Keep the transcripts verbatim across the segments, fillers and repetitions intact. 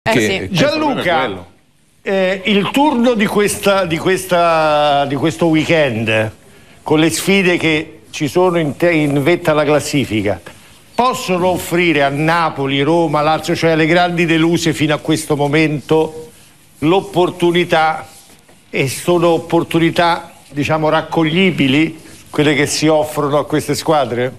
Eh che, sì. Gianluca, eh, il turno di, questa, di, questa, di questo weekend, con le sfide che ci sono in, te, in vetta alla classifica, possono offrire a Napoli, Roma, Lazio, cioè le grandi deluse fino a questo momento, l'opportunità, e sono opportunità, diciamo, raccoglibili, quelle che si offrono a queste squadre?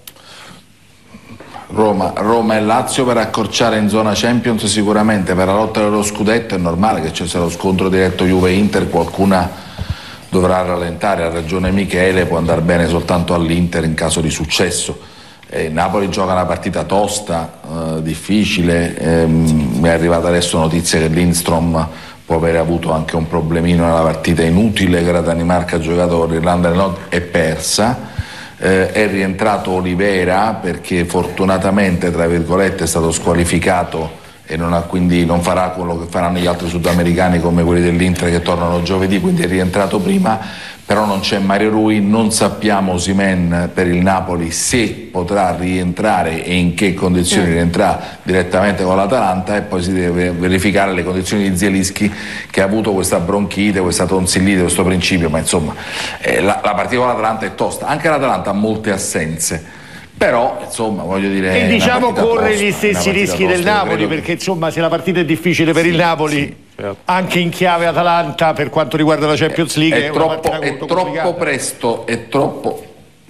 Roma, Roma e Lazio per accorciare in zona Champions sicuramente, per la lotta dello scudetto è normale che ci sia lo scontro diretto Juve-Inter, qualcuna dovrà rallentare, ha ragione Michele, può andare bene soltanto all'Inter in caso di successo. Eh, Napoli gioca una partita tosta, eh, difficile, eh, mi è arrivata adesso notizia che Lindstrom può aver avuto anche un problemino nella partita inutile che la Danimarca ha giocato con l'Irlanda del Nord e persa. Eh, è rientrato Olivera perché fortunatamente, tra virgolette, è stato squalificato e non, ha, quindi non farà quello che faranno gli altri sudamericani come quelli dell'Inter che tornano giovedì, quindi è rientrato prima, però non c'è Mario Rui, non sappiamo Osimhen per il Napoli se potrà rientrare e in che condizioni mm. rientrà direttamente con l'Atalanta, e poi si deve verificare le condizioni di Zielinski che ha avuto questa bronchite, questa tonsillite, questo principio, ma insomma eh, la, la partita con l'Atalanta è tosta, anche l'Atalanta ha molte assenze, però insomma voglio dire, e diciamo corre tosta, gli stessi rischi tosta, del Napoli, perché insomma se la partita è difficile per sì, il Napoli sì, certo. anche in chiave Atalanta per quanto riguarda la Champions League è, è, è troppo, è troppo presto è troppo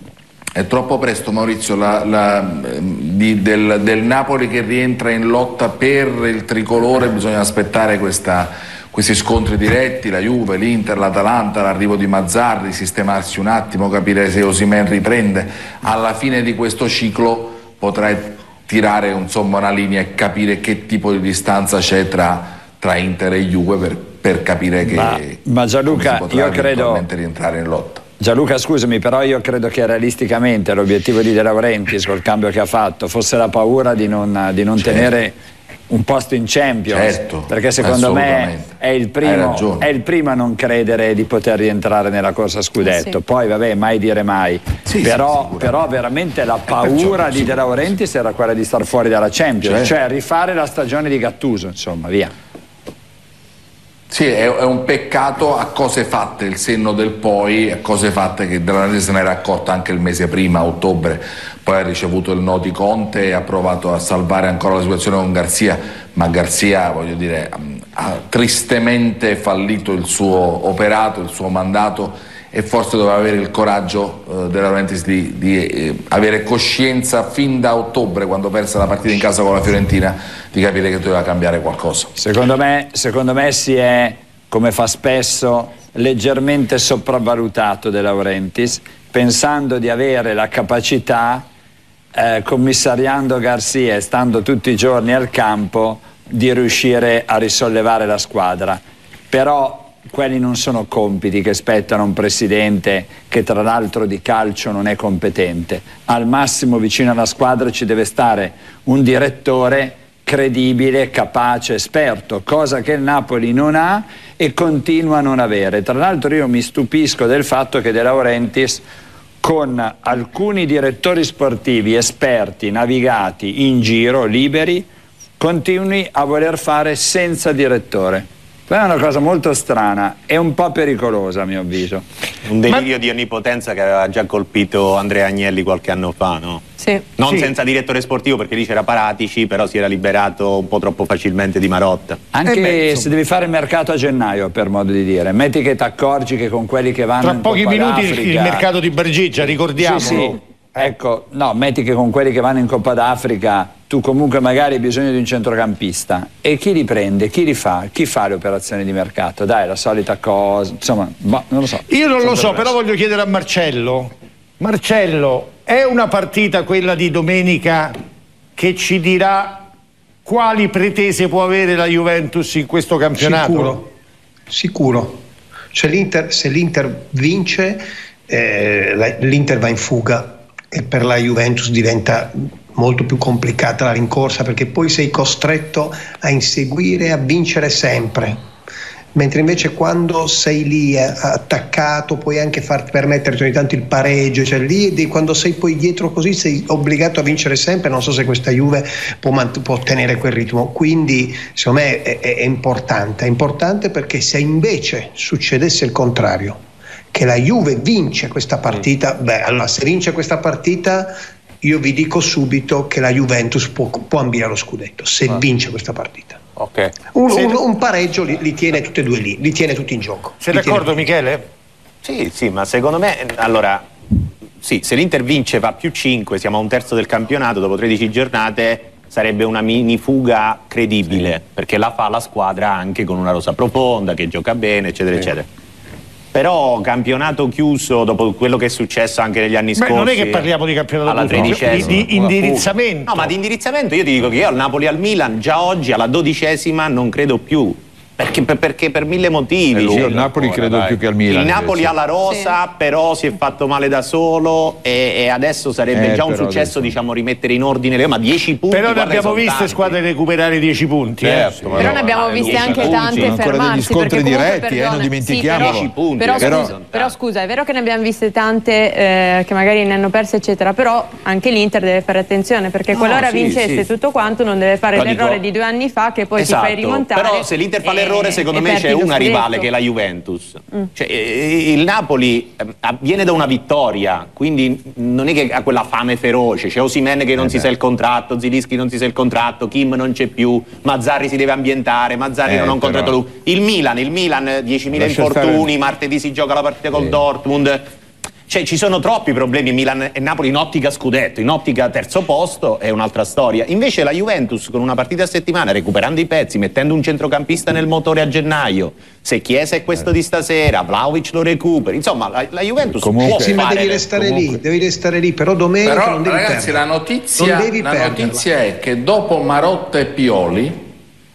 è troppo presto Maurizio la, la, di, del, del Napoli che rientra in lotta per il tricolore, bisogna aspettare questa questi scontri diretti, la Juve, l'Inter, l'Atalanta, l'arrivo di Mazzarri, sistemarsi un attimo, capire se Osimhen riprende. Alla fine di questo ciclo potrai tirare insomma una linea e capire che tipo di distanza c'è tra, tra Inter e Juve per, per capire che ma, ma Gianluca, io credo rientrare in lotta. Gianluca, scusami, però io credo che realisticamente l'obiettivo di De Laurentiis col cambio che ha fatto fosse la paura di non, di non certo. tenere un posto in Champions, certo, perché secondo me è il, primo, è il primo a non credere di poter rientrare nella corsa a scudetto. Sì. Poi vabbè, mai dire mai, sì, però, sì, però veramente la paura di De Laurentiis era quella di star fuori dalla Champions, certo. cioè rifare la stagione di Gattuso, insomma, via. Sì, è, è un peccato a cose fatte, il senno del poi, a cose fatte che De Laurentiis se ne era accorta anche il mese prima, a ottobre, poi ha ricevuto il no di Conte e ha provato a salvare ancora la situazione con Garzia, ma Garzia, voglio dire, ha tristemente fallito il suo operato, il suo mandato, e forse doveva avere il coraggio eh, De Laurentiis di, di eh, avere coscienza fin da ottobre, quando perse la partita in casa con la Fiorentina, di capire che doveva cambiare qualcosa. Secondo me, secondo me si è, come fa spesso, leggermente sopravvalutato De Laurentiis, pensando di avere la capacità, eh, commissariando Garzia e stando tutti i giorni al campo, di riuscire a risollevare la squadra. Però quelli non sono compiti che spettano a un presidente che tra l'altro di calcio non è competente. Al massimo vicino alla squadra ci deve stare un direttore credibile, capace, esperto, cosa che il Napoli non ha e continua a non avere. Tra l'altro io mi stupisco del fatto che De Laurentiis, con alcuni direttori sportivi esperti, navigati in giro, liberi, continui a voler fare senza direttore. È una cosa molto strana e un po' pericolosa a mio avviso. Un delirio Ma... di onnipotenza che aveva già colpito Andrea Agnelli qualche anno fa, no? Sì. Non sì. senza direttore sportivo, perché lì c'era Paratici, però si era liberato un po' troppo facilmente di Marotta. Anche eh beh, se devi fare il mercato a gennaio, per modo di dire, metti che ti accorgi che con quelli che vanno tra in pochi Coppa minuti d'Africa... il mercato di Bergigia, ricordiamo. Sì, sì. Ecco, no, metti che con quelli che vanno in Coppa d'Africa tu comunque magari hai bisogno di un centrocampista, e chi li prende, chi li fa, chi fa le operazioni di mercato? Dai, la solita cosa, insomma, boh, non lo so. Io non lo so, però voglio chiedere a Marcello. Marcello, è una partita quella di domenica che ci dirà quali pretese può avere la Juventus in questo campionato? Sicuro, sicuro. Cioè l'Inter, se l'Inter vince, eh, l'Inter va in fuga e per la Juventus diventa molto più complicata la rincorsa, perché poi sei costretto a inseguire, a vincere sempre. mentre invece quando sei lì eh, attaccato puoi anche far permetterti ogni tanto il pareggio, cioè lì di, quando sei poi dietro così sei obbligato a vincere sempre. Non so se questa Juve può, mant- può tenere quel ritmo, quindi secondo me è, è, è importante, è importante perché se invece succedesse il contrario, che la Juve vince questa partita, beh allora se vince questa partita io vi dico subito che la Juventus può, può ambire allo scudetto se ah. vince questa partita. Okay. Un, un, un pareggio li, li tiene tutti e due lì, li tiene tutti in gioco. Sei d'accordo, Michele? Sì, sì, ma secondo me, allora, sì, se l'Inter vince va più cinque, siamo a un terzo del campionato, dopo tredici giornate sarebbe una mini fuga credibile, sì. perché la fa la squadra anche con una rosa profonda, che gioca bene, eccetera, sì. eccetera. Però campionato chiuso dopo quello che è successo anche negli anni scorsi. Beh, non è che parliamo di campionato alla chiuso, di, di indirizzamento. No, ma di indirizzamento io ti dico che io al Napoli e al Milan già oggi alla dodicesima non credo più. Perché, perché per mille motivi. Io al Napoli ancora, credo dai. più che al Milan. Il Napoli invece. ha la rosa, sì. però si è fatto male da solo e, e adesso sarebbe eh, già un successo, adesso... diciamo, rimettere in ordine le ma dieci punti. Però ne abbiamo viste squadre recuperare dieci punti. Certo, eh. Però no, ne abbiamo no, viste dieci anche punti. tante Sono ancora degli fermarsi. scontri diretti, perdona, eh, non dimentichiamolo. Sì, dieci punti, però, però, scusa, però scusa, è vero che ne abbiamo viste tante eh, che magari ne hanno perse, eccetera, però anche l'Inter deve fare attenzione perché no, qualora sì, vincesse sì. tutto quanto non deve fare però l'errore dico... di due anni fa che poi esatto, ti fai rimontare. Però se l'Inter fa l'errore, secondo me c'è una rivale che è la Juventus. Mm. Cioè, il Napoli eh, viene da una vittoria, quindi non è che ha quella fame feroce. C'è Osimhen che non eh si beh. sa il contratto, Zilischi non si sa il contratto, Kim non c'è più, Mazzarri si deve ambientare, Mazzarri eh, non ha un contratto lui. Il Milan, il Milan diecimila infortuni, stare... martedì si gioca la partita col eh. Dortmund. Cioè ci sono troppi problemi Milan e Napoli in ottica scudetto, in ottica terzo posto è un'altra storia. Invece la Juventus con una partita a settimana, recuperando i pezzi, mettendo un centrocampista nel motore a gennaio, se Chiesa è questo eh. di stasera, Vlahovic lo recuperi, insomma la, la Juventus comunque, può sì, fare... ma devi restare comunque. lì, devi restare lì, però domenica però, non devi ragazzi perderla. la notizia, non devi la notizia è che dopo Marotta e Pioli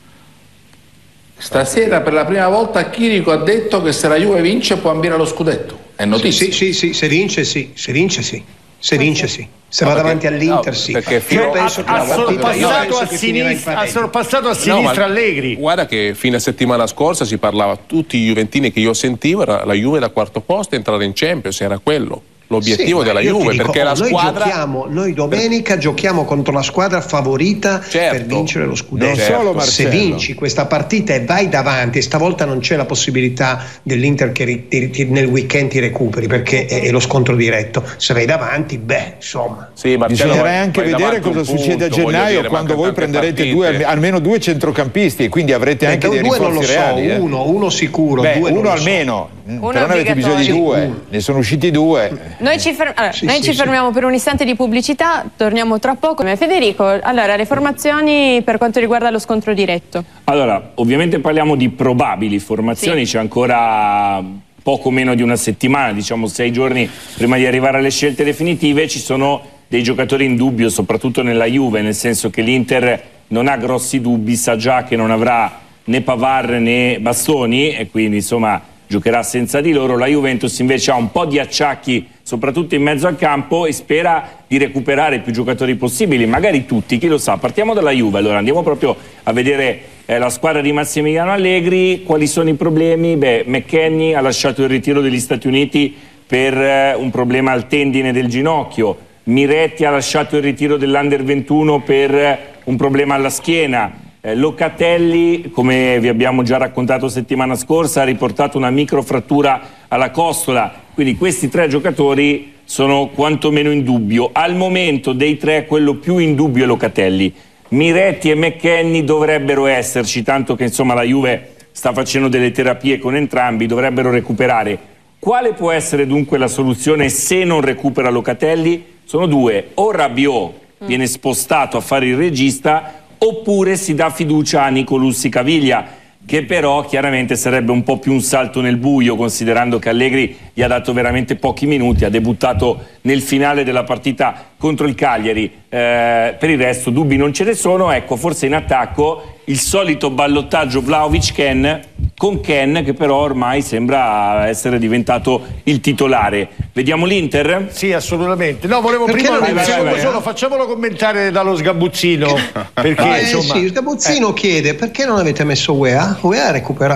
stasera per la prima volta Chirico ha detto che se la Juve vince può ambire allo scudetto. È notizia. Sì, sì, sì, se vince sì, se vince sì, se vince sì. Se no, va perché, davanti all'Inter no, sì. Perché fino io penso che ha sorpassato a sinistra, ha sorpassato a sinistra no, Allegri. Guarda che fino a settimana scorsa si parlava, tutti i juventini che io sentivo, era la Juve da quarto posto e entrare in Champions, era quello l'obiettivo sì, della Juve, dico, perché oh, la noi squadra giochiamo, noi domenica per... giochiamo contro la squadra favorita certo. per vincere lo scudetto. Non solo se vinci questa partita e vai davanti, e stavolta non c'è la possibilità dell'Inter che ri, ti, ti, nel weekend ti recuperi perché è, è lo scontro diretto. Se vai davanti, beh, insomma. Sì, bisognerà anche vedere cosa succede a gennaio dire, quando voi prenderete due, almeno due centrocampisti e quindi avrete Beh, anche dei rinforzi non lo so, reali. Eh. Uno, uno sicuro, Beh, due uno non almeno. Uno però ne avete bisogno di due, uno. Ne sono usciti due. Noi ci, fer- allora, sì, noi sì, ci sì. fermiamo per un istante di pubblicità, torniamo tra poco. Federico, allora le formazioni per quanto riguarda lo scontro diretto. Allora, ovviamente parliamo di probabili formazioni, sì. C'è ancora poco meno di una settimana, diciamo sei giorni prima di arrivare alle scelte definitive. Ci sono dei giocatori in dubbio, soprattutto nella Juve, nel senso che l'Inter non ha grossi dubbi, sa già che non avrà né Pavard né Bastoni e quindi insomma giocherà senza di loro. La Juventus invece ha un po' di acciacchi soprattutto in mezzo al campo e spera di recuperare più giocatori possibili, magari tutti, chi lo sa. Partiamo dalla Juve, allora andiamo proprio a vedere eh, la squadra di Massimiliano Allegri. Quali sono i problemi? Beh, McKennie ha lasciato il ritiro degli Stati Uniti per eh, un problema al tendine del ginocchio, Miretti ha lasciato il ritiro dell'Under ventuno per eh, un problema alla schiena. Locatelli, come vi abbiamo già raccontato settimana scorsa, ha riportato una microfrattura alla costola, quindi questi tre giocatori sono quantomeno in dubbio. Al momento dei tre quello più in dubbio è Locatelli. Miretti e McKennie dovrebbero esserci, tanto che insomma la Juve sta facendo delle terapie con entrambi, dovrebbero recuperare. Quale può essere dunque la soluzione se non recupera Locatelli? Sono due: o Rabiot viene spostato a fare il regista, oppure si dà fiducia a Nicolussi Caviglia, che però chiaramente sarebbe un po' più un salto nel buio, considerando che Allegri gli ha dato veramente pochi minuti, ha debuttato nel finale della partita contro il Cagliari. Eh, per il resto dubbi non ce ne sono. Ecco, forse in attacco il solito ballottaggio Vlahovic-Ken, con Ken che però ormai sembra essere diventato il titolare. Vediamo l'Inter? Sì, assolutamente. No, volevo Perché prima vai, un secondo vai, vai, solo, facciamolo commentare dallo Sgabuzzino. Perché eh, insomma, sì, Sgabuzzino eh. chiede perché non avete messo U E A? U E A ha recuperato.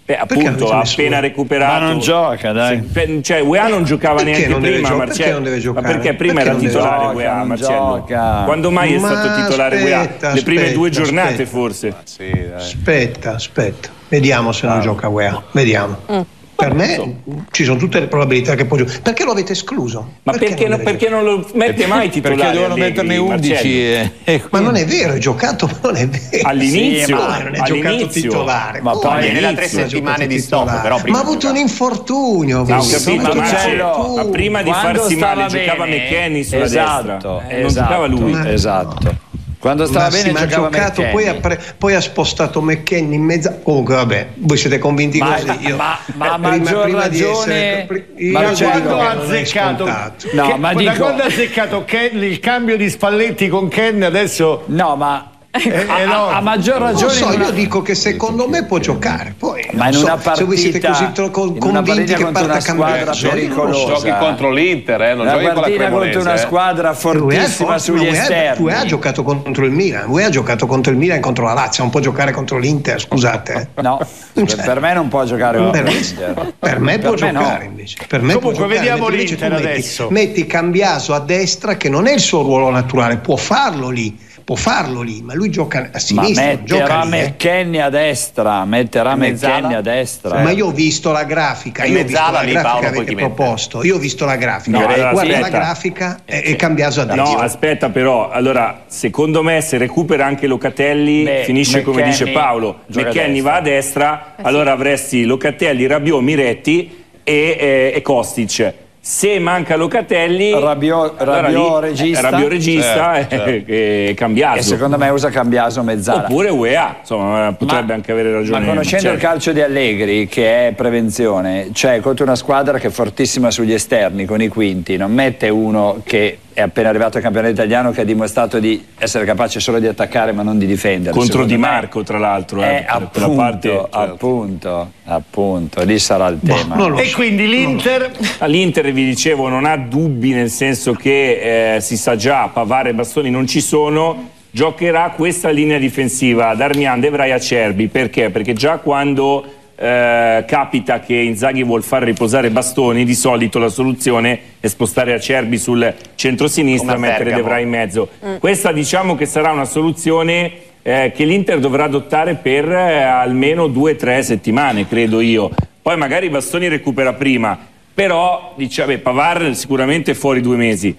Beh, appunto, ha appena recuperato. Ma non gioca, dai. Se, cioè, U E A non giocava perché neanche non prima, gio- Marcello. perché non deve giocare? Ma perché prima Perché era non titolare gioca, U E A, non Marcello? gioca. Quando mai è Ma stato titolare U E A? aspetta, Le prime aspetta, due giornate, aspetta. forse. Ah, sì, dai. Aspetta, aspetta, vediamo se non Ah. gioca U E A, vediamo. Mm. Per me ci sono tutte le probabilità che può giocare. Perché lo avete escluso? Ma perché, non non, deve perché non lo mette mai titolare? Perché dovevano Allegri, metterne undici. Marcello? E, e Ma non è vero, è giocato, ma non è vero. All'inizio, Sì, ma non è giocato all'inizio. titolare. Ma Come? poi viene da tre All'inizio ha settimane giocato di stop, titolare. però prima Ma ha avuto un giocava. infortunio. No, ho avuto capito, un ma, infortunio. ma prima di Quando farsi stava male giocava bene, McKennie sulla esatto, destra. Eh, esatto, non giocava lui. Ma- Esatto. Quando stava Ma bene sì, ma ha giocava giocato, poi ha, McKennie. pre- poi ha spostato McKennie in mezzo. Comunque, vabbè, voi siete convinti Ma- così. Io, ma- ma a prima, maggior prima di ragione- essere, pri- io ma Da Marcello, dico quando che ha non è azzeccato, scontato. No, che- ma da dico- quando ha azzeccato Ken, il cambio di Spalletti con Ken adesso No, ma è a, enorme. a maggior Non ragione so, in una- io dico che secondo me può giocare. Poi, ma non in so, una partita, se voi siete così tro- con- in una convinti partita che contro una parta squadra Cambiaso, io non lo so. pericolosa, Giochi contro l'Inter, eh, non una giochi con la partita Cremonese. contro una eh. squadra fortissima U E A, sugli U E A, esterni. U E A ha giocato contro il Milan, U E A ha giocato contro il Milan e contro la Lazio, non può giocare contro l'Inter, scusate. eh. No, Cioè, per me non può giocare Per contro me, l'Inter. per me può Per me giocare no. invece. Per me Comunque, può giocare, vediamo mentre invece l'Inter tu metti- adesso. Metti Cambiaso a destra, che non è il suo ruolo naturale, può farlo lì, può farlo lì, ma lui gioca a Ma sinistra, non gioca metterà lì, eh. McKennie a destra, metterà Mezzala? McKennie a destra. Ma io ho visto la grafica, E io ho visto mezzala la lì, grafica Paolo, che poi avete chi mette? proposto, io ho visto la grafica, No, allora, guarda la aspetta. grafica e, e Cambiaso a destra. No, aspetta però, allora, secondo me se recupera anche Locatelli Beh, finisce come McKennie dice Paolo, gioca a McKennie destra. va a destra, allora avresti Locatelli, Rabiot, Miretti e, e, e Kostic. Se manca Locatelli, Rabiot- allora Rabiot lì, regista. eh, Rabiot regista Certo, e, certo. e Cambiaso. E secondo me usa Cambiaso mezzala. Oppure U E A, insomma, potrebbe Ma- anche avere ragione. Ma conoscendo il Marcello. calcio di Allegri, che è prevenzione, cioè contro una squadra che è fortissima sugli esterni con i quinti, non mette uno che è appena arrivato al campionato italiano, che ha dimostrato di essere capace solo di attaccare ma non di difendere. Contro Secondo Di me Marco, tra l'altro. è Eh, per- per appunto, la parte, certo. appunto, appunto, lì sarà il tema. non lo E so. quindi l'Inter L'Inter, vi dicevo, non ha dubbi, nel senso che eh, si sa già, Pavard e Bastoni non ci sono, giocherà questa linea difensiva, Darmian, De Vrij, Acerbi. Perché? Perché già quando eh, capita che Inzaghi vuol far riposare Bastoni, di solito la soluzione è spostare Acerbi sul centro-sinistra e Come a mettere De Bergamo. Vrij in mezzo. Questa diciamo che sarà una soluzione eh, che l'Inter dovrà adottare per eh, almeno due o tre settimane, credo io. Poi magari Bastoni recupera prima, però dice, beh, Pavard sicuramente è fuori due mesi.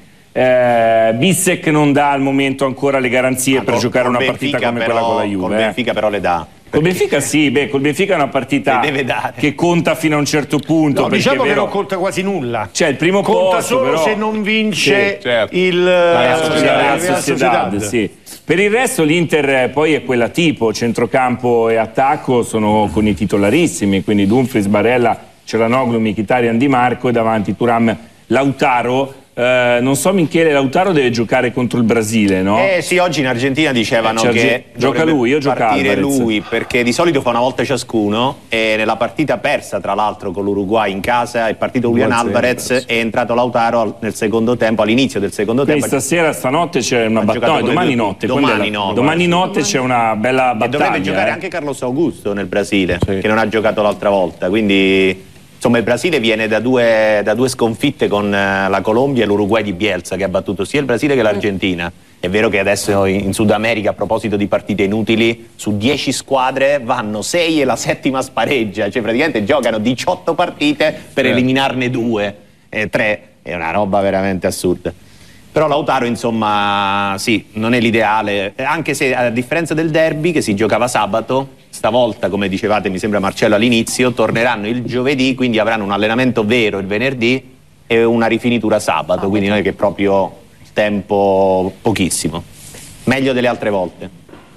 Eh, Bissek non dà al momento ancora le garanzie Ma per col- giocare col una partita Benfica come però- quella con la Col Juve. eh. Benfica però le dà. Col Benfica sì, beh, col Benfica è una partita Le deve dare. che conta fino a un certo punto. no, perché diciamo è che vero, non conta quasi nulla. c'è il primo Conta posto, solo però, se non vince Sì, certo. il la eh, Real Sociedad, la Real Real Sociedad, Sociedad. sì. Per il resto l'Inter eh, poi è quella tipo, centrocampo e attacco sono con i titolarissimi, quindi Dumfries, Barella, Cialanoglu, Mkhitaryan, Di Marco e davanti Thuram, Lautaro. Eh, non so, Michele, Lautaro deve giocare contro il Brasile, no? Eh sì, oggi in Argentina dicevano Eh, c'è che Arge- gioca dovrebbe lui, io gioco partire Alvarez. lui, perché di solito fa una volta ciascuno e nella partita persa tra l'altro con l'Uruguay in casa è partito Julian due a zero, Alvarez, perso. è entrato Lautaro al- nel secondo tempo, all'inizio del secondo Quindi tempo. stasera, stanotte c'è una Ha battaglia, giocato con le domani due- notte. domani quando è la- notte. domani notte c'è una bella E battaglia. dovrebbe giocare eh. anche Carlos Augusto nel Brasile, Sì. che non ha giocato l'altra volta, quindi insomma il Brasile viene da due, da due sconfitte con eh, la Colombia e l'Uruguay di Bielsa, che ha battuto sia il Brasile che l'Argentina. È vero che adesso in, in Sud America, a proposito di partite inutili, su dieci squadre vanno sei e la settima spareggia, cioè praticamente giocano diciotto partite per Sì. eliminarne due, eh, tre, è una roba veramente assurda. Però Lautaro, insomma, sì, non è l'ideale, eh, anche se a differenza del derby che si giocava sabato, stavolta, come dicevate, mi sembra Marcello all'inizio, torneranno il giovedì, quindi avranno un allenamento vero il venerdì e una rifinitura sabato, quindi non è che proprio il tempo pochissimo. Meglio delle altre volte.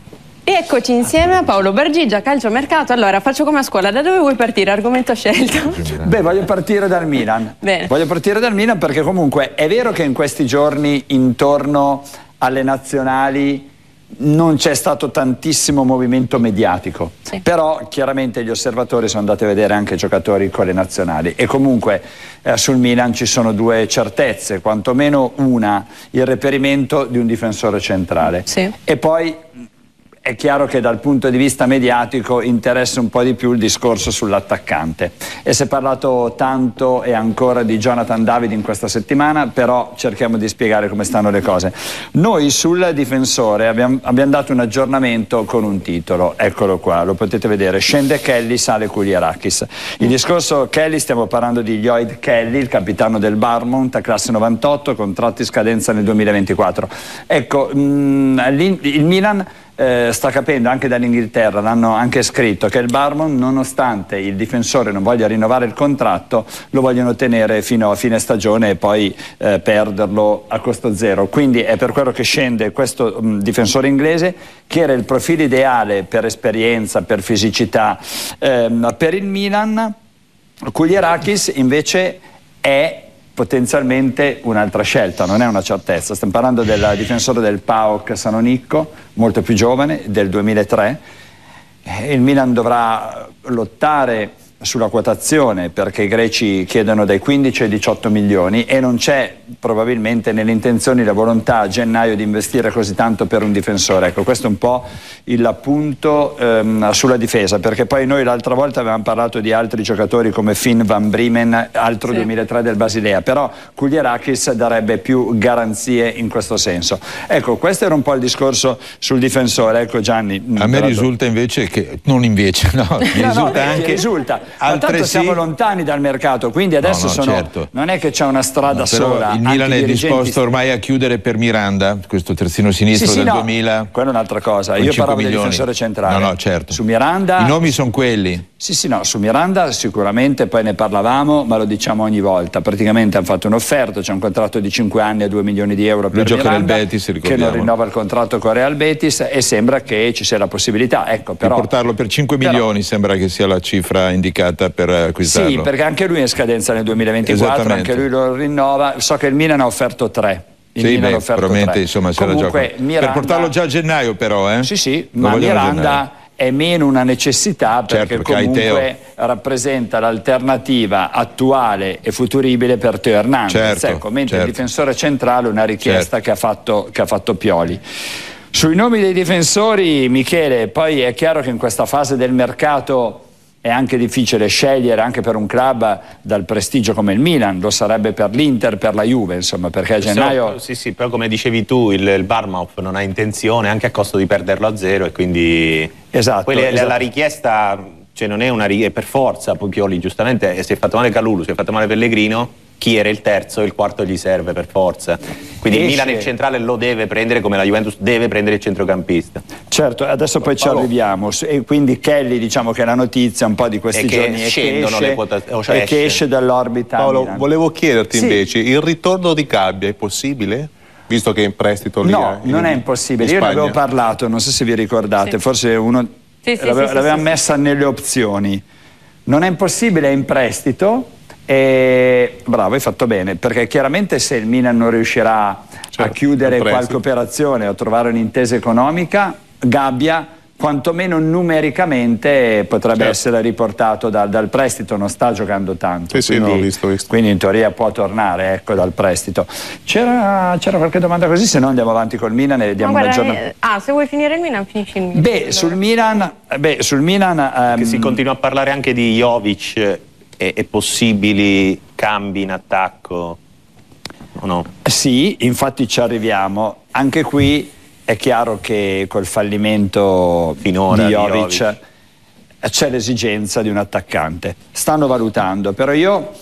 E eccoci insieme a Paolo Bargigia, calciomercato. Allora, faccio come a scuola, da dove vuoi partire? Argomento scelto. Beh, voglio partire dal Milan. Bene. Voglio partire dal Milan perché comunque è vero che in questi giorni intorno alle nazionali non c'è stato tantissimo movimento mediatico, Sì. però chiaramente gli osservatori sono andati a vedere anche giocatori con le nazionali e comunque eh, sul Milan ci sono due certezze, quantomeno una, il reperimento di un difensore centrale Sì. e poi è chiaro che dal punto di vista mediatico interessa un po' di più il discorso sull'attaccante. E si è parlato tanto e ancora di Jonathan David in questa settimana, però cerchiamo di spiegare come stanno le cose. Noi sul difensore abbiamo, abbiamo dato un aggiornamento con un titolo, eccolo qua, lo potete vedere: scende Kelly, sale Kouliarakis. Il discorso Kelly, stiamo parlando di Lloyd Kelly, il capitano del Bournemouth, classe novantotto, contratti scadenza nel duemilaventiquattro. Ecco, mh, il Milan Eh, sta capendo anche dall'Inghilterra, l'hanno anche scritto, che il Bournemouth, nonostante il difensore non voglia rinnovare il contratto, lo vogliono tenere fino a fine stagione e poi eh, perderlo a costo zero. Quindi è per quello che scende questo mh, difensore inglese, che era il profilo ideale per esperienza, per fisicità ehm, per il Milan. Kouliarakis invece è potenzialmente un'altra scelta, non è una certezza. Stiamo parlando del difensore del P A O K Salonicco, molto più giovane, del duemilatré. Il Milan dovrà lottare sulla quotazione, perché i greci chiedono dai quindici ai diciotto milioni e non c'è probabilmente nelle intenzioni la volontà a gennaio di investire così tanto per un difensore. Ecco, questo è un po' il punto ehm, sulla difesa, perché poi noi l'altra volta avevamo parlato di altri giocatori come Finn Van Bremen, altro sì. duemilatré del Basilea, però Kouliarakis darebbe più garanzie in questo senso. Ecco, questo era un po' il discorso sul difensore. Ecco, Gianni, a me risulta invece che non invece no, mi no, risulta no, anche risulta altresì... tanto siamo lontani dal mercato, quindi adesso no, no, sono certo. non è che c'è una strada no, sola. Il Milan è dirigenti... disposto ormai a chiudere per Miranda, questo terzino sinistro sì, sì, del no, duemila. Quella è un'altra cosa. Io parlavo del difensore centrale. No, no, certo. Su Miranda i nomi sono quelli. Sì, sì, no, su Miranda sicuramente, poi ne parlavamo, ma lo diciamo ogni volta. Praticamente hanno fatto un'offerta, c'è un contratto di cinque anni a due milioni di euro per Lui Miranda, gioca Betis, che non rinnova il contratto con Real Betis, e sembra che ci sia la possibilità. Ecco, però, di portarlo per cinque però, milioni sembra che sia la cifra indicata per acquistarlo. Sì, perché anche lui è in scadenza nel duemilaventiquattro, anche lui lo rinnova. So che il Milan ha offerto tre. Il sì, Milan beh, ha offerto probabilmente tre. insomma se Comunque, la gioca. Miranda... Per portarlo già a gennaio però, eh? Sì, sì, lo ma Miranda è meno una necessità, perché, certo, perché comunque rappresenta l'alternativa attuale e futuribile per Teo Hernandez, certo, ecco, mentre certo. il difensore centrale è una richiesta certo. che, ha fatto, che ha fatto Pioli. Sui nomi dei difensori, Michele, poi è chiaro che in questa fase del mercato è anche difficile scegliere, anche per un club dal prestigio come il Milan, lo sarebbe per l'Inter, per la Juve, insomma, perché a gennaio... Sì, sì, però come dicevi tu, il, il Bournemouth non ha intenzione, anche a costo di perderlo a zero, e quindi... Esatto. Poi esatto. la richiesta, cioè non è una richiesta, per forza, poi Pioli giustamente, si è fatto male Kalulu, si è fatto male Pellegrino, chi era il terzo, il quarto gli serve per forza. Quindi Esce. il Milan il centrale lo deve prendere, come la Juventus deve prendere il centrocampista. Certo, adesso poi Paolo. ci arriviamo, e quindi Kelly, diciamo che è la notizia un po' di questi che giorni scendono è che esce, le quota, o cioè e esce. che esce dall'orbita. Paolo, Milan. volevo chiederti sì. invece, il ritorno di Gabbia è possibile? Visto che è in prestito lì? No, in, non è impossibile. in Io ne avevo parlato, non so se vi ricordate, sì. forse uno sì, sì, l'aveva, sì, l'aveva sì, messa sì. nelle opzioni. Non è impossibile, è in prestito. E bravo, hai fatto bene, perché chiaramente se il Milan non riuscirà certo, a chiudere qualche operazione o a trovare un'intesa economica, Gabbia quantomeno numericamente potrebbe certo. essere riportato da, dal prestito, non sta giocando tanto, sì, quindi, sì, no, visto, visto. quindi in teoria può tornare, ecco, dal prestito. C'era, c'era qualche domanda così, se no andiamo avanti col Milan e diamo no, una guarda, giornata. Ah, se vuoi finire il Milan, finisci il Milan. Beh, sul Milan, beh, sul Milan um, che si continua a parlare anche di Jovic e, e possibili cambi in attacco, o no? Sì, infatti ci arriviamo. Anche qui è chiaro che col fallimento finora di Jovic, di Jovic c'è l'esigenza di un attaccante. Stanno valutando, però io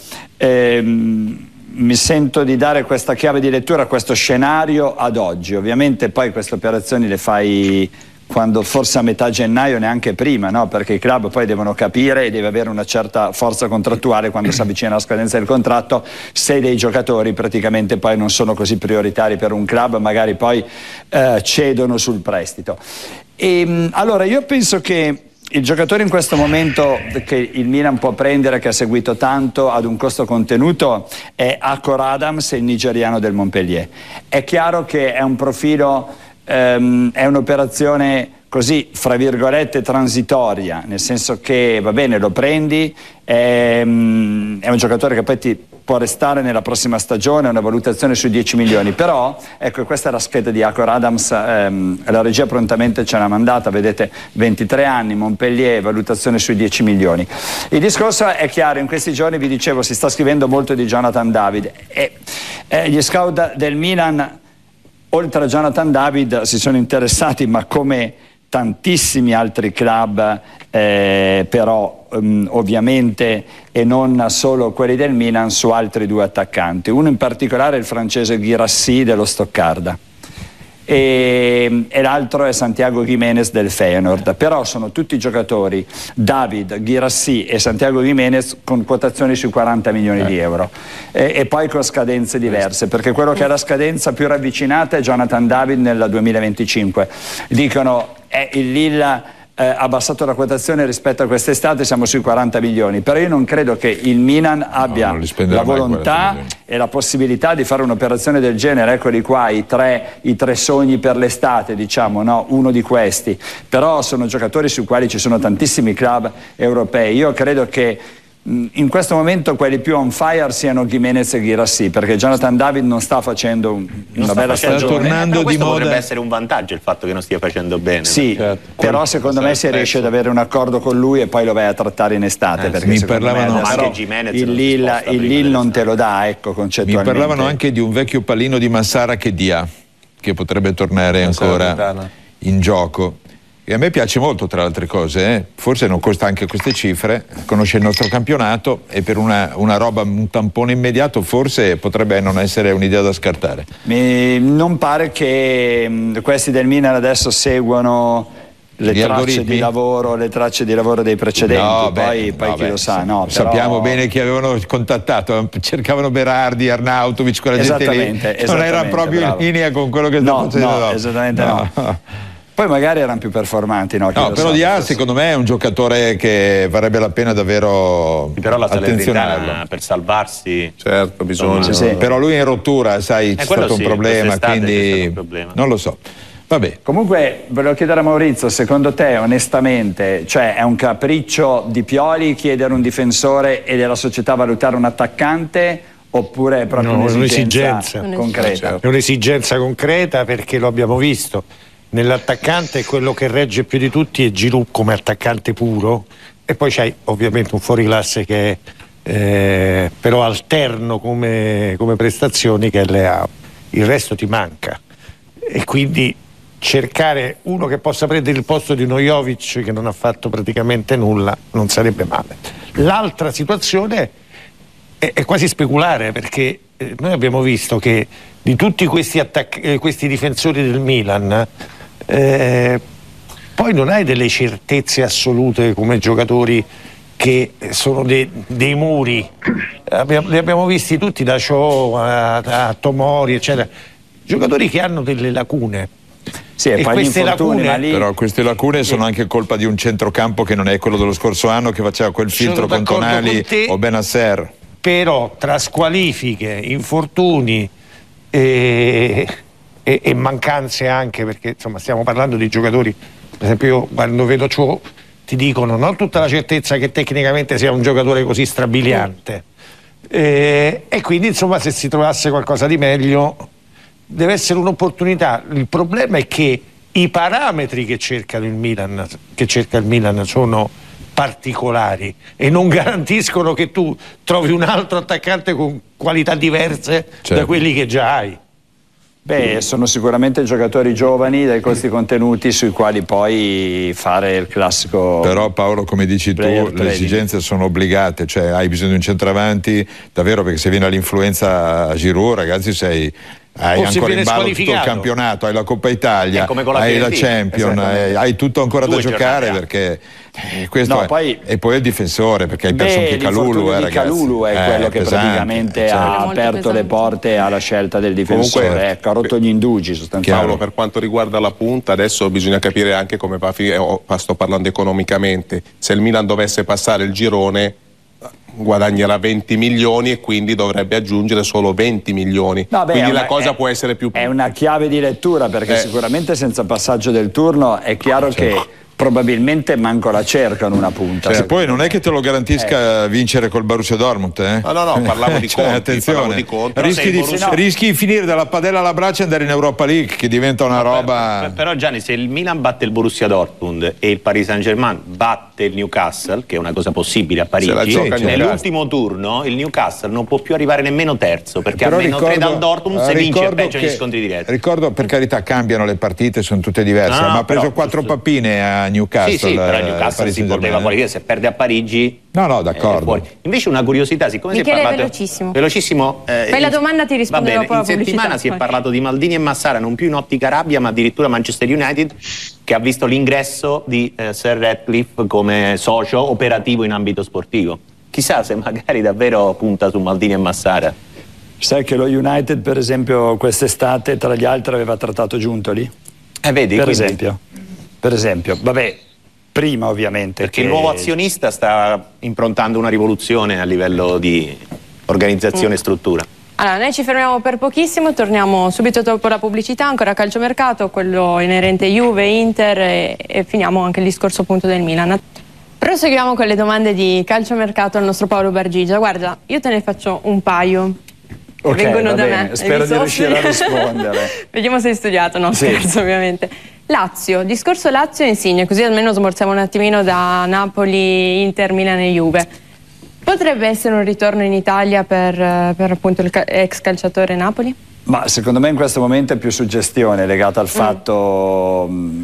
ehm, mi sento di dare questa chiave di lettura a questo scenario ad oggi. Ovviamente poi queste operazioni le fai quando forse a metà gennaio, neanche prima, no? Perché i club poi devono capire e deve avere una certa forza contrattuale quando si avvicina la scadenza del contratto, se dei giocatori praticamente poi non sono così prioritari per un club, magari poi eh, cedono sul prestito. E, allora io penso che il giocatore in questo momento che il Milan può prendere, che ha seguito tanto ad un costo contenuto, è Akor Adams, il nigeriano del Montpellier. È chiaro che è un profilo, ehm, è un'operazione così, fra virgolette, transitoria, nel senso che va bene, lo prendi, è, è un giocatore che poi ti può restare nella prossima stagione, una valutazione sui dieci milioni, però ecco, questa è la scheda di Acor Adams, ehm, la regia prontamente ce l'ha mandata, vedete ventitré anni, Montpellier, valutazione sui dieci milioni. Il discorso è chiaro, in questi giorni vi dicevo si sta scrivendo molto di Jonathan David e eh, gli scout del Milan oltre a Jonathan David si sono interessati, ma come tantissimi altri club, eh, però um, ovviamente e non solo quelli del Milan, su altri due attaccanti, uno in particolare è il francese Guirassy dello Stoccarda e, e l'altro è Santiago Giménez del Feyenoord, però sono tutti giocatori, David, Guirassy e Santiago Giménez, con quotazioni sui quaranta milioni eh. di euro e, e poi con scadenze diverse, perché quello che è la scadenza più ravvicinata è Jonathan David nel duemilaventicinque. Dicono è il Lille ha eh, abbassato la quotazione rispetto a quest'estate, siamo sui quaranta milioni, però io non credo che il Milan abbia no, la volontà e la possibilità di fare un'operazione del genere. Eccoli qua i tre, i tre sogni per l'estate, diciamo, no? Uno di questi, però sono giocatori sui quali ci sono tantissimi club europei. Io credo che in questo momento quelli più on fire siano Giménez e Guirassy, perché Jonathan David non sta facendo un, una sta bella facendo stagione. Tornando questo di potrebbe moda... essere un vantaggio il fatto che non stia facendo bene. Sì, certo. Però secondo me si riesce ad avere un accordo con lui e poi lo vai a trattare in estate, eh, perché mi parlavano me anche Giménez il Lille, il Lille non te lo dà, ecco, concettualmente. Mi parlavano anche di un vecchio pallino di Massara che dia, che potrebbe tornare ancora in gioco. E a me piace molto, tra le altre cose, eh? Forse non costa anche queste cifre, conosce il nostro campionato e per una, una roba, un tampone immediato forse potrebbe non essere un'idea da scartare. Mi, non pare che mh, questi del Milan adesso seguano le Gli tracce algoritmi? di lavoro, le tracce di lavoro dei precedenti, no, poi, beh, poi no, chi beh, lo sa, no, però... Sappiamo bene chi avevano contattato, cercavano Berardi, Arnautovic, quella gente lì, non era proprio bravo. in linea con quello che sta no, facendo. No, esattamente no. no. Poi magari erano più performanti, no? No, però Dia secondo me è un giocatore che varrebbe la pena davvero però la attenzionarlo. Per salvarsi, certo, bisogna. Sì, sì. Però lui è in rottura, sai, c'è stato sì, un problema, quindi un problema. non lo so. Vabbè. Comunque volevo chiedere a Maurizio, secondo te onestamente, cioè è un capriccio di Pioli chiedere un difensore e della società valutare un attaccante? Oppure è proprio no, un'esigenza un concreta? È un'esigenza concreta perché lo abbiamo visto. Nell'attaccante quello che regge più di tutti è Giroud come attaccante puro e poi c'hai ovviamente un fuoriclasse che è eh, però alterno come, come prestazioni, che è Leao. Il resto ti manca e quindi cercare uno che possa prendere il posto di uno Jovic che non ha fatto praticamente nulla non sarebbe male. L'altra situazione è, è quasi speculare, perché eh, noi abbiamo visto che di tutti questi, eh, questi difensori del Milan Eh, poi non hai delle certezze assolute come giocatori che sono de, dei muri. Abbiamo, li abbiamo visti tutti, da Shaw a, a Tomori eccetera, giocatori che hanno delle lacune. Sì, e, e queste lacune lì... però queste lacune sono anche colpa di un centrocampo che non è quello dello scorso anno, che faceva quel filtro con Tonali o Benasser. Però tra squalifiche, infortuni e E, e mancanze anche, perché insomma stiamo parlando di giocatori, per esempio io quando vedo ciò ti dicono non tutta la certezza che tecnicamente sia un giocatore così strabiliante e, e quindi insomma se si trovasse qualcosa di meglio deve essere un'opportunità. Il problema è che i parametri che cercano il Milan, che cerca il Milan sono particolari e non garantiscono che tu trovi un altro attaccante con qualità diverse certo. da quelli che già hai. Beh, sono sicuramente giocatori giovani dai costi contenuti sui quali poi fare il classico. Però Paolo, come dici tu, le esigenze sono obbligate, cioè hai bisogno di un centravanti davvero, perché se viene all'influenza a Giroud, ragazzi, sei hai ancora in ballo tutto il campionato, hai la Coppa Italia, la hai la Champions, hai, hai tutto ancora Due da giocare perché eh, questo no, è, poi, e poi il difensore, perché hai perso anche Kalulu, eh, Kalulu è eh, quello che pesante, praticamente certo. ha aperto le porte alla scelta del difensore. Comunque, ecco, ha rotto gli indugi sostanzialmente. Paolo, per quanto riguarda la punta, adesso bisogna capire anche come va a finire, oh, sto parlando economicamente, se il Milan dovesse passare il girone guadagnerà venti milioni e quindi dovrebbe aggiungere solo venti milioni. No, beh, quindi una, la cosa è, può essere più... È una chiave di lettura, perché eh. sicuramente senza passaggio del turno è chiaro certo. che probabilmente manco la cercano una punta. Cioè, poi non è che te lo garantisca eh. vincere col Borussia Dortmund, eh? No, no, no, parlavo di cioè, conti, attenzione, di conti. Rischi, di, Borussia... rischi di finire dalla padella alla braccia e andare in Europa League, che diventa una no, roba... Per, però Gianni, se il Milan batte il Borussia Dortmund e il Paris Saint-Germain batte il Newcastle, che è una cosa possibile a Parigi, nell'ultimo turno il Newcastle non può più arrivare nemmeno terzo, perché però a meno tre dal Dortmund se vince peggio negli scontri diretti. Ricordo, per carità, cambiano le partite, sono tutte diverse, no, ma ha preso però, quattro giusto. pappine a Newcastle. Sì, sì, però Newcastle si poteva qualificare, se perde a Parigi. No, no, d'accordo. Eh, invece una curiosità, siccome Michele, si è parlato velocissimo. Velocissimo. Eh, Fai la domanda, ti rispondo dopo la pubblicità. In settimana si è parlato di Maldini e Massara, non più in ottica rabbia, ma addirittura Manchester United, che ha visto l'ingresso di eh, Sir Ratcliffe come socio operativo in ambito sportivo. Chissà se magari davvero punta su Maldini e Massara. Sai che lo United, per esempio, quest'estate tra gli altri aveva trattato Giuntoli? Eh, vedi, per quindi... esempio. Per esempio, vabbè, prima ovviamente. Perché che... il nuovo azionista sta improntando una rivoluzione a livello di organizzazione e mm. struttura. Allora, noi ci fermiamo per pochissimo, torniamo subito dopo la pubblicità, ancora calciomercato, quello inerente Juve, Inter e, e finiamo anche il discorso appunto del Milan. Proseguiamo con le domande di calciomercato al nostro Paolo Bargigia. Guarda, io te ne faccio un paio. Ok, vengono da bene. me. Spero di riuscire a rispondere. Vediamo se hai studiato, no, sì. Scherzo ovviamente. Lazio, discorso Lazio e Insigne, così almeno smorziamo un attimino da Napoli, Inter, Milan e Juve. Potrebbe essere un ritorno in Italia per, per appunto il ex calciatore Napoli? Ma secondo me in questo momento è più suggestione legata al fatto, mm.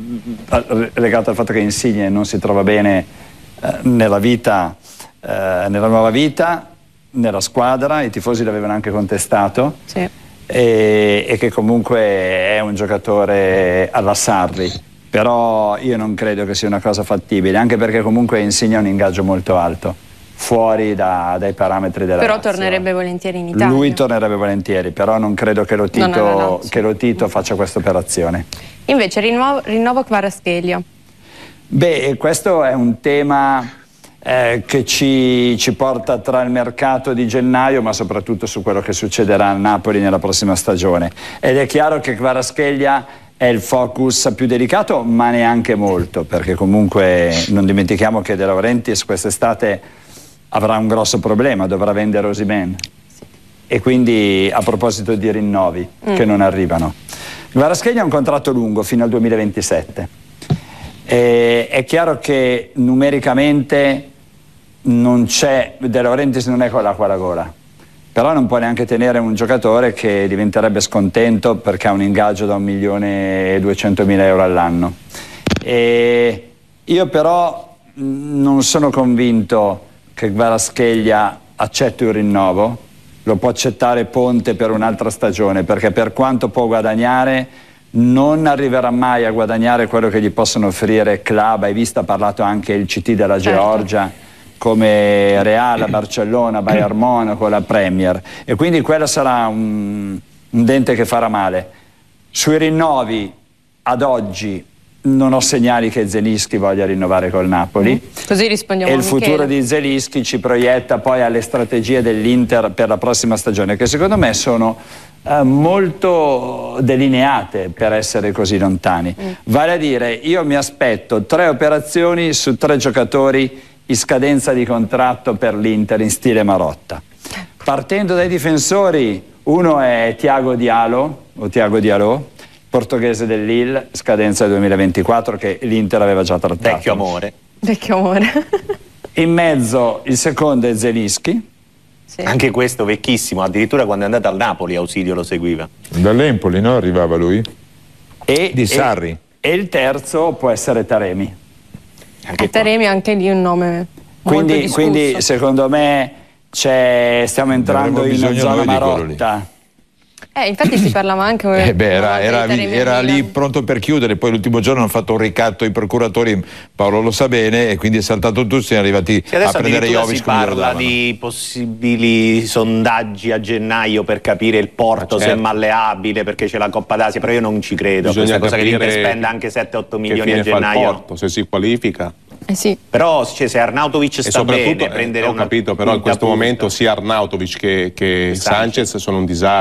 mh, legata al fatto che Insigne non si trova bene eh, nella vita, eh, nella nuova vita, nella squadra, i tifosi l'avevano anche contestato. Sì. E, e che comunque è un giocatore alla Sarri, però io non credo che sia una cosa fattibile, anche perché comunque Insigne ha un ingaggio molto alto, fuori da, dai parametri della Però Lazio. Tornerebbe volentieri in Italia. Lui tornerebbe volentieri, però non credo che lo Tito, che lo Tito faccia questa operazione. Invece rinnovo, rinnovo Kvaratskhelia. Beh, questo è un tema Eh, che ci, ci porta tra il mercato di gennaio, ma soprattutto su quello che succederà a Napoli nella prossima stagione. Ed è chiaro che Kvaratskhelia è il focus più delicato, ma neanche molto, perché comunque non dimentichiamo che De Laurentiis quest'estate avrà un grosso problema, dovrà vendere Osimhen. E quindi, a proposito di rinnovi mm. che non arrivano, Kvaratskhelia ha un contratto lungo fino al duemilaventisette. E è chiaro che numericamente non c'è, De Laurentiis non è con l'acqua alla gola, però non può neanche tenere un giocatore che diventerebbe scontento perché ha un ingaggio da un milione e duecentomila euro all'anno. E io però non sono convinto che Kvaratskhelia accetti un rinnovo, lo può accettare Ponte per un'altra stagione, perché per quanto può guadagnare non arriverà mai a guadagnare quello che gli possono offrire club. Hai visto, ha parlato anche il C T della Georgia, certo, come Real, Barcellona, Bayern Monaco, la Premier, e quindi quello sarà un, un dente che farà male. Sui rinnovi ad oggi non ho segnali che Zelinski voglia rinnovare col Napoli. Mm. Così rispondiamo e a il Michele. futuro di Zelinski ci proietta poi alle strategie dell'Inter per la prossima stagione, che secondo me sono eh, molto delineate per essere così lontani. Mm. Vale a dire, io mi aspetto tre operazioni su tre giocatori in scadenza di contratto per l'Inter in stile Marotta. Partendo dai difensori, uno è Thiago Diallo o Thiago Diallo, portoghese del Lille, scadenza del duemilaventiquattro, che l'Inter aveva già trattato. Vecchio amore. Vecchio amore. In mezzo il secondo è Zelinski. Sì. Anche questo vecchissimo, addirittura quando è andato al Napoli Ausilio lo seguiva. Dall'Empoli, no? Arrivava lui? E, di Sarri. E, e il terzo può essere Taremi. Anche a Taremi anche lì un nome quindi, molto quindi secondo me stiamo entrando in una zona Marotta. Eh, infatti si parlava anche eh beh, era, era, era lì pronto per chiudere, poi l'ultimo giorno hanno fatto un ricatto i procuratori, Paolo lo sa bene, e quindi è saltato tutto, siamo arrivati sì, a prendere Jovic. Si parla di possibili sondaggi a gennaio per capire il Porto, certo, se è malleabile perché c'è la Coppa d'Asia, però io non ci credo. Bisogna questa cosa che l'Inter spenda anche sette otto milioni a gennaio. Fa il Porto, se si qualifica. Eh sì. Però cioè, se Arnautovic sta bene, prendere eh, ho una capito, però in questo punta. momento sia Arnautovic che, che Sanchez. Sanchez sono un disastro.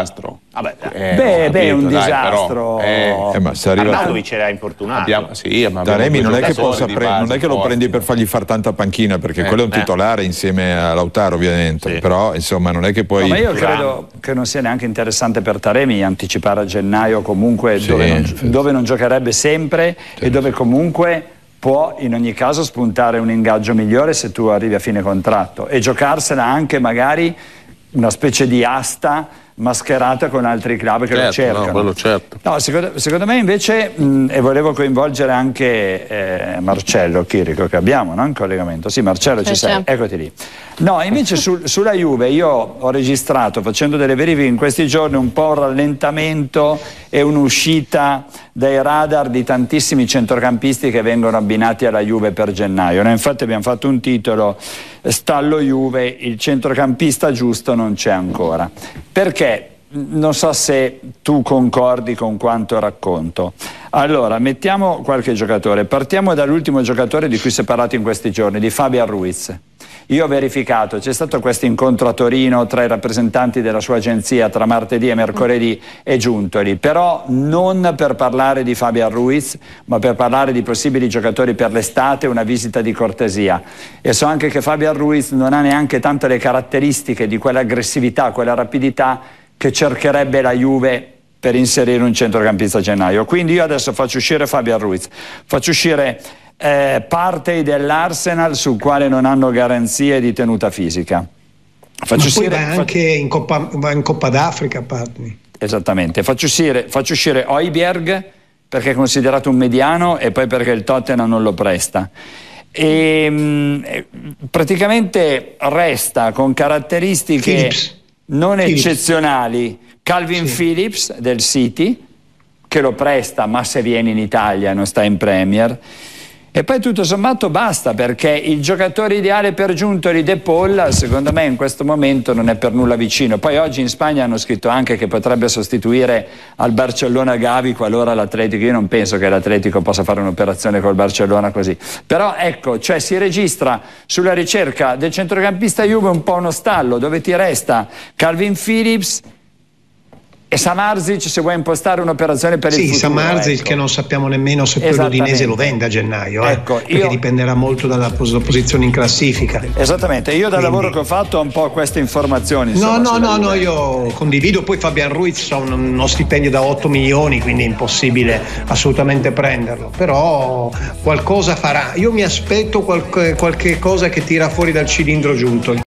Vabbè, eh, beh, beh, è un dai, disastro. Però, eh, eh, ma se arriva Arnautovic era infortunato. Abbiamo, sì, ma Taremi non è che, possa pre- non è che lo prendi per fargli far tanta panchina, perché eh, quello è un titolare eh. insieme a Lautaro, ovviamente. Sì. Però insomma non è che poi. No, ma io credo che non sia neanche interessante per Taremi anticipare a gennaio comunque, sì, dove, non, dove non giocherebbe sempre, sì, e dove comunque può in ogni caso spuntare un ingaggio migliore se tu arrivi a fine contratto, e giocarsela anche magari una specie di asta mascherata con altri club che, certo, lo cercano. No, quello certo. No, secondo, secondo me invece, mh, e volevo coinvolgere anche eh, Marcello Chirico, che abbiamo, no? In collegamento. Sì, Marcello, ci sei, eccoti lì. No, invece sul, sulla Juve io ho registrato, facendo delle verifiche in questi giorni, un po' un rallentamento e un'uscita dai radar di tantissimi centrocampisti che vengono abbinati alla Juve per gennaio. Noi infatti abbiamo fatto un titolo: stallo Juve, il centrocampista giusto non c'è ancora. Perché? Non so se tu concordi con quanto racconto. Allora, mettiamo qualche giocatore. Partiamo dall'ultimo giocatore di cui si è parlato in questi giorni, di Fabian Ruiz. Io ho verificato, c'è stato questo incontro a Torino tra i rappresentanti della sua agenzia tra martedì e mercoledì, è giunto lì, però non per parlare di Fabian Ruiz, ma per parlare di possibili giocatori per l'estate, una visita di cortesia. E so anche che Fabian Ruiz non ha neanche tanto le caratteristiche di quell'aggressività, quella rapidità che cercherebbe la Juve per inserire un centrocampista a gennaio. Quindi io adesso faccio uscire Fabian Ruiz, faccio uscire eh, parte dell'Arsenal sul quale non hanno garanzie di tenuta fisica. Faccio Ma uscire, poi va anche faccio... in, Coppa, va in Coppa d'Africa, parli. Esattamente, faccio uscire, faccio uscire Højbjerg perché è considerato un mediano e poi perché il Tottenham non lo presta. E, mh, praticamente resta con caratteristiche Phillips. non Phillips. eccezionali Calvin sì. Phillips del City, che lo presta, ma se viene in Italia non sta in Premier, e poi tutto sommato basta, perché il giocatore ideale per Giuntoli, De Paul, secondo me in questo momento non è per nulla vicino. Poi oggi in Spagna hanno scritto anche che potrebbe sostituire al Barcellona Gavi qualora l'Atletico. Io non penso che l'Atletico possa fare un'operazione col Barcellona così, però ecco, cioè si registra sulla ricerca del centrocampista Juve un po' uno stallo, dove ti resta Calvin Phillips e Samardzic, se vuoi impostare un'operazione per sì, il futuro. Sì, Samardzic, ecco, che non sappiamo nemmeno se poi l'Udinese lo vende a gennaio, ecco, eh, perché io... dipenderà molto dalla pos- posizione in classifica. Esattamente, io dal Quindi... lavoro che ho fatto ho un po' queste informazioni. Insomma, no, no, no, no, io condivido. Poi Fabian Ruiz ha un, uno stipendio da otto milioni, quindi è impossibile assolutamente prenderlo, però qualcosa farà. Io mi aspetto qualche, qualche cosa che tira fuori dal cilindro Giuntoli.